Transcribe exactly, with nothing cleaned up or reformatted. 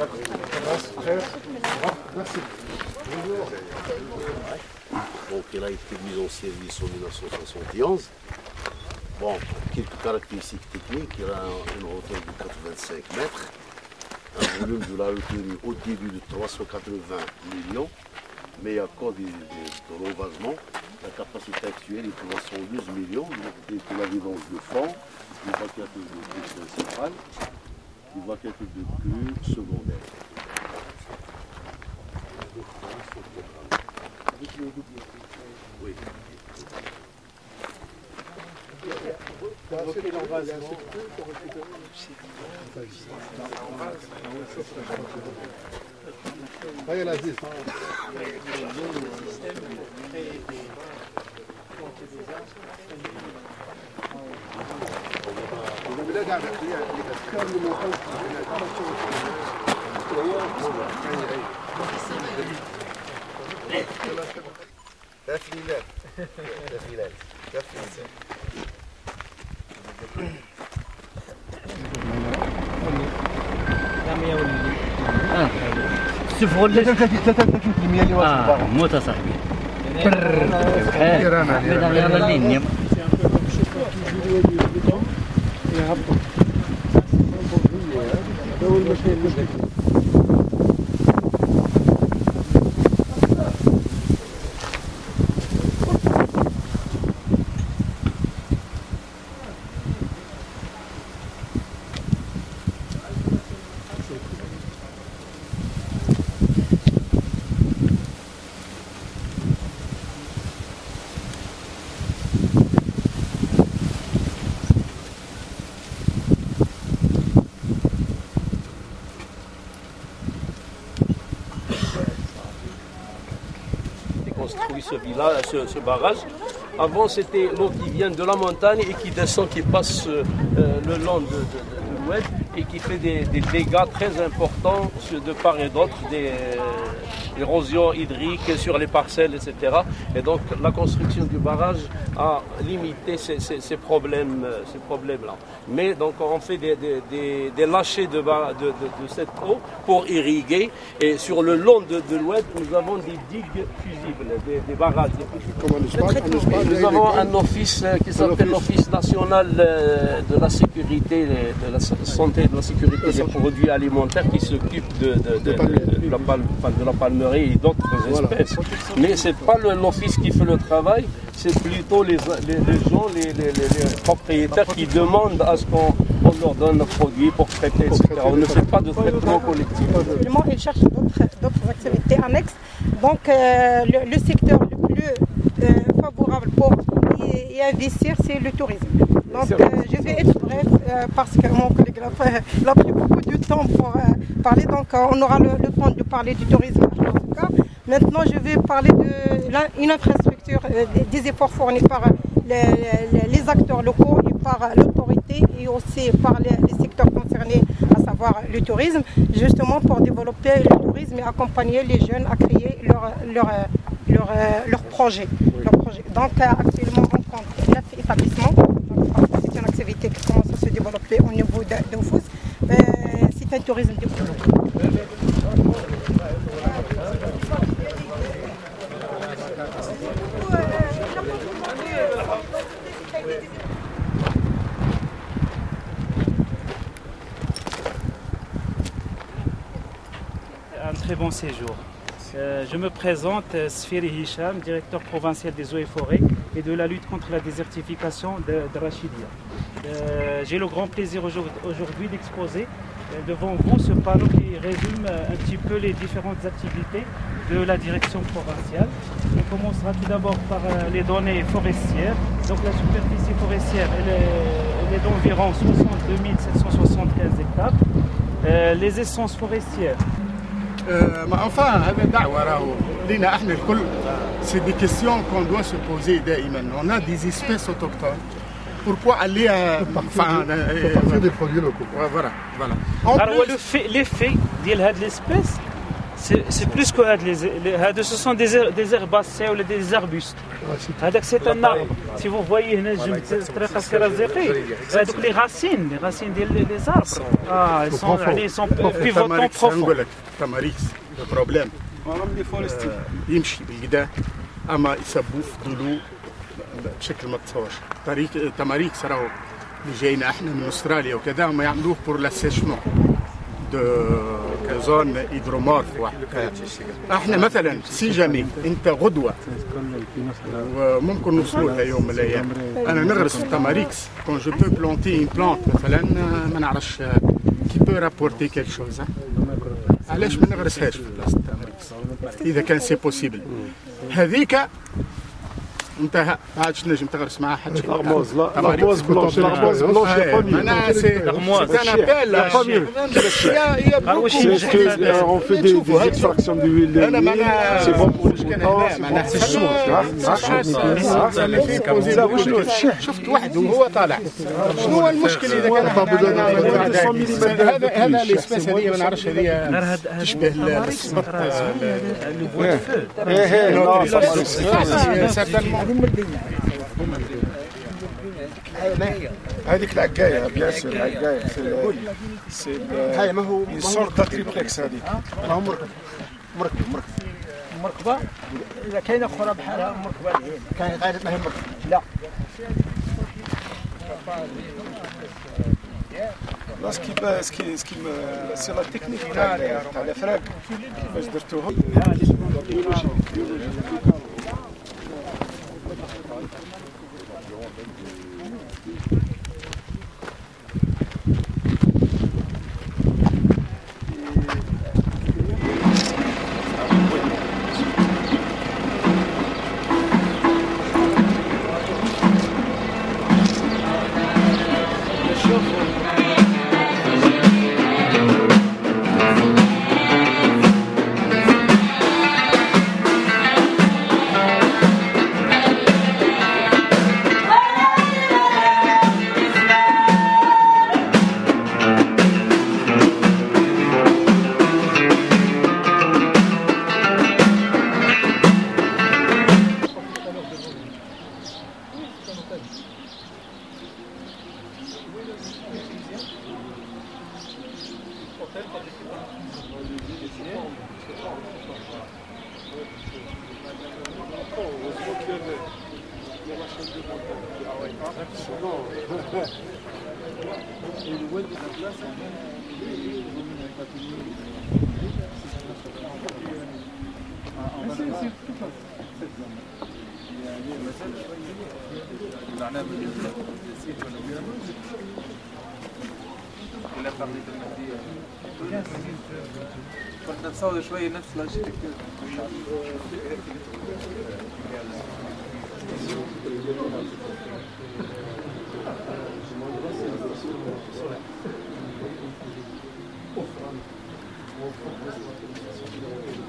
Donc il a été mis en service en mille neuf cent soixante et onze. Bon, quelques caractéristiques techniques, il a une hauteur de quatre-vingt-cinq mètres, un volume de la retenue au début de trois cent quatre-vingts millions, mais à cause de, de, de l'envasement, la capacité actuelle est de cent douze millions, avec la vidange de fond, une vacature de crue principale, une vacature de crue secondaire. Oui. Provoquer l'envasement. Allez, la dix. تفليلات تفليلات تفليلات اه سفر لي ثلاثة بالمئة اللي واصل اه موت صاحبي احمد على اللين construit ce village, ce, ce barrage. Avant, c'était l'eau qui vient de la montagne et qui descend, qui passe euh, le long de, de, de l'ouest et qui fait des, des dégâts très importants de part et d'autre, des euh, érosions hydriques sur les parcelles, et cetera. Et donc, la construction du barrage a limité ces, ces, ces problèmes, ces problèmes-là. Mais donc, on fait des, des, des, des lâchers de, de, de, de cette eau pour irriguer. Et sur le long de, de l'ouest, nous avons des digues fusibles, des, des barrages. Des Nous avons un office qui s'appelle l'Office national de la sécurité, de la santé et de la sécurité des produits alimentaires qui s'occupe de, de, de, de, de, la palme, de la palmerie et d'autres espèces. Mais ce n'est pas l'office qui fait le travail, c'est plutôt les, les, les gens, les, les, les propriétaires qui demandent à ce qu'on leur donne un produit pour traiter, et cetera. On ne fait pas de traitement collectif. Ils cherchent d'autres activités annexes. Donc euh, le, le secteur le plus euh, favorable pour y, y investir, c'est le tourisme. Donc euh, je vais être bref euh, parce que mon collègue euh, a pris beaucoup de temps pour euh, parler. Donc euh, on aura le, le temps de parler du tourisme en tout cas. Maintenant je vais parler d'une infrastructure, euh, des efforts fournis par les, les, les acteurs locaux et par l'autorité et aussi par les, les secteurs concernés, à savoir le tourisme, justement pour développer le tourisme et accompagner les jeunes à créer leur, leur, leur, leur, projet, leur projet. Donc actuellement on compte neuf établissements, c'est une activité qui commence à se développer au niveau de Oufous. Euh, c'est un tourisme développé. Un très bon séjour. Euh, je me présente, Sfiri Hicham, directeur provincial des eaux et forêts et de la lutte contre la désertification de, de Rachidia. Euh, J'ai le grand plaisir aujourd'hui d'exposer devant vous ce panneau qui résume un petit peu les différentes activités de la direction provinciale. On commencera tout d'abord par les données forestières. Donc la superficie forestière elle est, elle est d'environ soixante-deux mille sept cent soixante-quinze hectares. Euh, les essences forestières. Euh, enfin, c'est des questions qu'on doit se poser. On a des espèces autochtones. Pourquoi aller à enfin, euh, partir des produits locaux? Voilà, voilà. Alors, le fait, l'effet de l'espèce, C'est plus que les, les, ce sont des, des herbacées ou des arbustes. C'est un arbre. Si vous voyez les racines, les racines des arbres, ah, ils sont, ils sont pivotants profonds. Le problème, يمشي بالقدا اما يسبوه في ضلوع بشكل ما تصورش. طريق تماريك صراو اللي جاينا احنا من استراليا وكذا ما يعملوه بور لاسيشمون دو كزون هيدرومورف واحد. احنا مثلا سي جامي انت غدوه وممكن نوصلوا لها يوم من الايام انا نغرس في تماريكس كون جو بو بلونتي اون بلانت مثلا ما نعرفش كي بو رابورتي كيك شوز. علاش ما نغرسهاش في بلاصه تماريكس اذا كان سي بوسيبل؟ هذيك انتهى ما عادش نجم تغرس معها حتى شيء. الارموز لا الارموز بلونش الارموز بلونش معناها سي سي ان ابل يا يا on fait des des extractions d'huile c'est bon pour les معناها شفت واحد وهو طالع شنو هو المشكل اذا كان هذا هذا الاسباس هذه ما نعرفش هذه تشبه السبط هذيك العقايه بيان سور العقايه سي هاي ما هو صورة تريبلكس هذيك راهو مركب مركب مركب مركبه اذا كاينه اخرى بحالها مركبه كاينه غير ما هي مركبه لا لا سكي سكي سكي سي لا تكنيك تاع تاع الافراك كيفاش درتوها كنا نصور شوية نفس الشيء كده